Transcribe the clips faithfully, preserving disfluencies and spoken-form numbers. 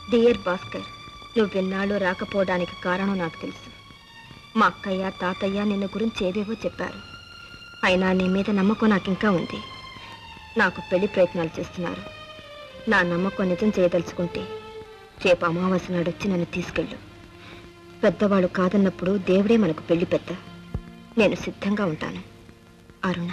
Dear Bhaskar, నువ్వు విన్నాళ్ళు రాకపోవడానికి కారణం నాకు తెలుసు. మా అక్కయ్య తాతయ్య నిన్ను గురించి ఏవేవో చెప్పారు. అయినా నీ మీద నమ్మకం నాకు ఇంకా ఉంది. నాకు పెళ్లి ప్రయత్నాలు చేస్తున్నారు. నా నమ్మకం నిజం చేయదలుచుకుంటే రేపు అమావాస్య నాడు వచ్చి నన్ను తీసుకెళ్ళు. పెద్దవాళ్ళు కాదన్నప్పుడు దేవుడే మనకు పెళ్లి పెద్ద. నేను సిద్ధంగా ఉంటాను. అరుణ.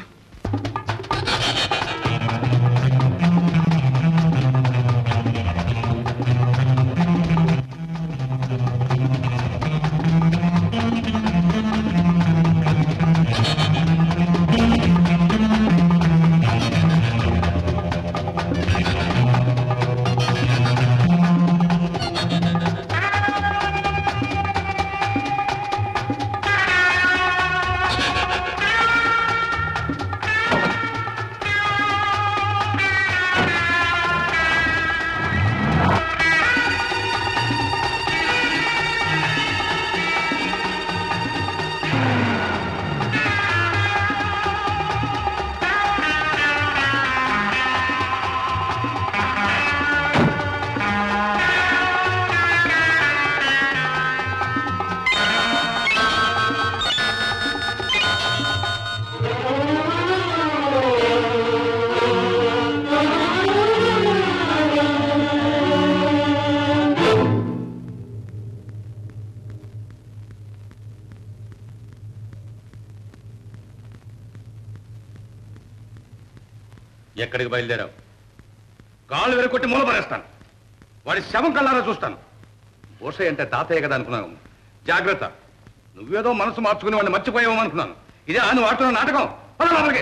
ఎక్కడికి బయలుదేరావు? కాళ్ళు వెరకొట్టి మూల పడేస్తాను. వాడి శవం కల్లారా చూస్తాను. బోసే అంటే తాతయ్య కదా అనుకున్నాను. జాగ్రత్త, నువ్వేదో మనసు మార్చుకుని వాడిని మర్చిపోయావు అనుకున్నాను. ఇదే నువ్వు ఆడుతున్న నాటకం. పద లోపలికి.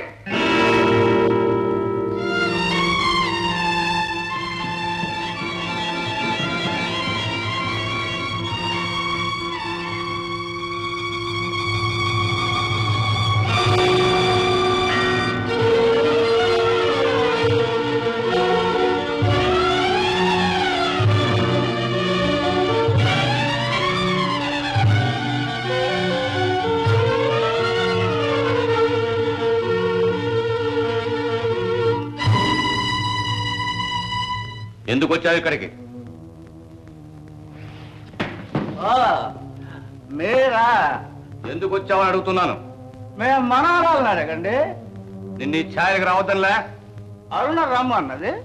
ఎందుకు వచ్చావు ఇక్కడికి? మీరా? ఎందుకు వచ్చావని అడుగుతున్నాను. మేము మనవరాలను అడగండి. నిన్ను ఈ ఛాయలకు రావద్దనిలే. అరుణ రమ్మ అన్నది.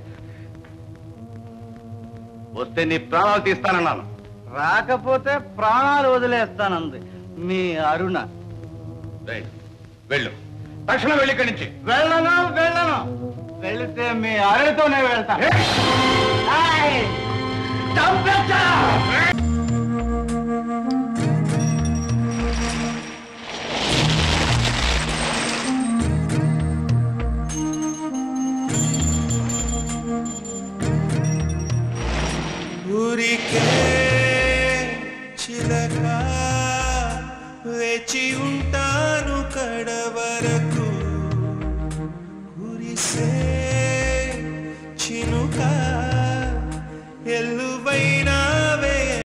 వస్తే నీ ప్రాణాలు తీస్తానన్నాను. రాకపోతే ప్రాణాలు వదిలేస్తానంది మీ అరుణ. వెళ్ళు, తక్షణం వెళ్ళి ఇక్కడి నుంచి. వెళ్ళను వెళ్ళను వెళితే మీ అరుణతోనే వెళ్తాను. చంపేస్తా. ఊరికే చిలక వేచి ఉంటాను కడవరకు.